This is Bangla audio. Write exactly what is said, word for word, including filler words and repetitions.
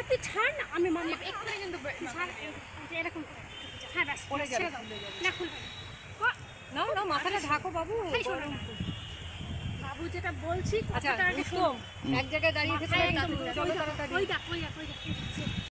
তুই ছাড় না, আমি মাম্মা এক্ষুনি কিন্তু ছাড়, এরকম হ্যাঁ ব্যাস পড়ে গেল না, খুলবে না না মাথাটা ঢাকো বাবু। বাবু যেটা বলছি কথাটা আগে শোনো। এক জায়গায় দাঁড়িয়ে থেকে চলো তাড়াতাড়ি, ওই দেখ ওই দেখ ওই দেখ